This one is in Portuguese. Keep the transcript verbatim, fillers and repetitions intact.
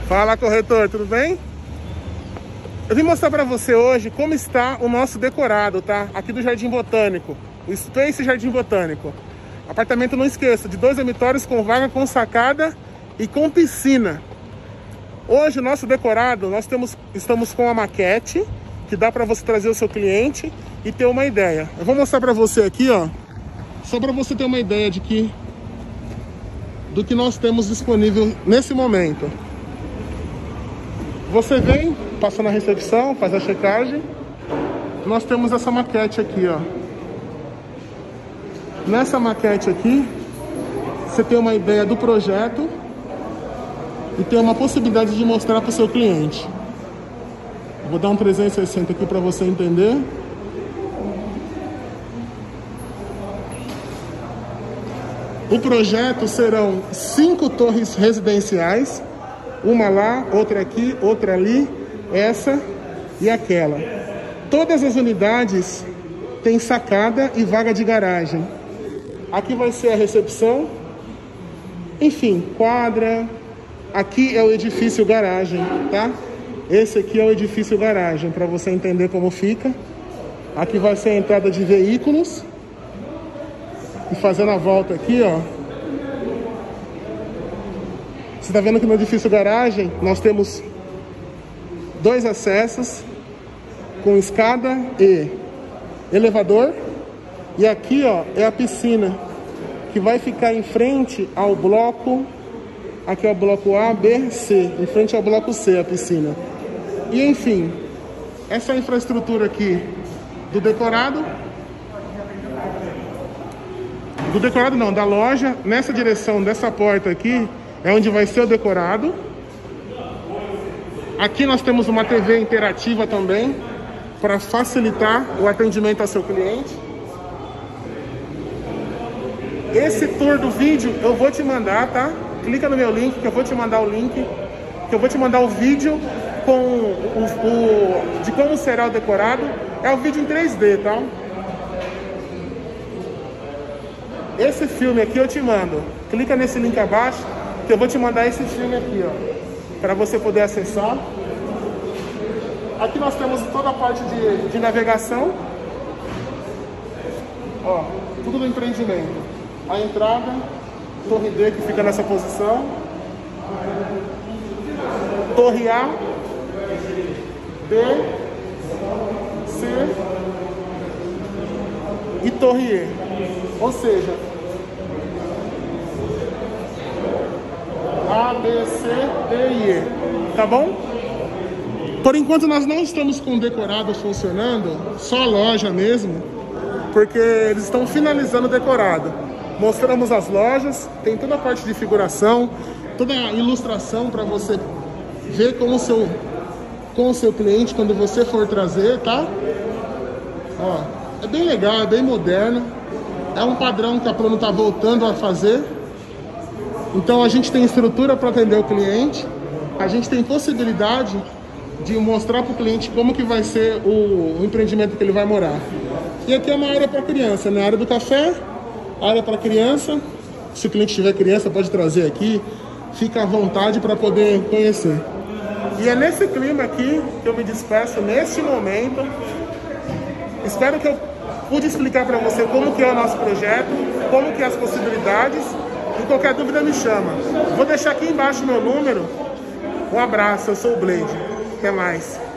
Fala, corretor, tudo bem? Eu vim mostrar para você hoje como está o nosso decorado, tá? Aqui do Jardim Botânico, o Space Jardim Botânico. Apartamento, não esqueça, de dois dormitórios com vaga com sacada e com piscina. Hoje o nosso decorado, nós temos, estamos com a maquete, que dá para você trazer o seu cliente e ter uma ideia. Eu vou mostrar para você aqui, ó, só para você ter uma ideia de que do que nós temos disponível nesse momento. Você vem, passa na recepção, faz a checagem. Nós temos essa maquete aqui, ó. Nessa maquete aqui, você tem uma ideia do projeto e tem uma possibilidade de mostrar para o seu cliente. Vou dar um trezentos e sessenta aqui para você entender. O projeto serão cinco torres residenciais. Uma lá, outra aqui, outra ali, essa e aquela. Todas as unidades têm sacada e vaga de garagem. Aqui vai ser a recepção. Enfim, quadra. Aqui é o edifício garagem, tá? Esse aqui é o edifício garagem, para você entender como fica. Aqui vai ser a entrada de veículos. E fazendo a volta aqui, ó. Você está vendo que no edifício garagem nós temos dois acessos com escada e elevador. E aqui, ó, é a piscina que vai ficar em frente ao bloco. Aqui é o bloco A, B, C. Em frente ao bloco C, a piscina. E enfim, essa infraestrutura aqui do decorado. Do decorado não, da loja. Nessa direção dessa porta aqui é onde vai ser o decorado. Aqui nós temos uma T V interativa também, para facilitar o atendimento ao seu cliente. Esse tour do vídeo eu vou te mandar, tá? Clica no meu link, que eu vou te mandar o link. Que eu vou te mandar o vídeo com o, o, de como será o decorado. É o vídeo em três D, tá? Esse filme aqui eu te mando. Clica nesse link abaixo, que eu vou te mandar esse filme aqui, ó, para você poder acessar. Aqui nós temos toda a parte de, de navegação. Ó, tudo do empreendimento. A entrada, torre D que fica nessa posição. Torre A, B, C e torre E. Ou seja, A, B, C, D e E, tá bom? Por enquanto nós não estamos com o decorado funcionando, só a loja mesmo, porque eles estão finalizando o decorado. Mostramos as lojas, tem toda a parte de figuração, toda a ilustração para você ver com o seu, com o seu cliente quando você for trazer, tá? Ó, é bem legal, é bem moderno, é um padrão que a Plano está voltando a fazer. Então a gente tem estrutura para atender o cliente, a gente tem possibilidade de mostrar para o cliente como que vai ser o, o empreendimento que ele vai morar. E aqui é uma área para criança, né? A área do café, área para criança. Se o cliente tiver criança, pode trazer aqui, fica à vontade para poder conhecer. E é nesse clima aqui que eu me despeço neste momento. Espero que eu pude explicar para você como que é o nosso projeto, como que é as possibilidades. E qualquer dúvida me chama. Vou deixar aqui embaixo meu número. Um abraço, eu sou o Blade. Até mais.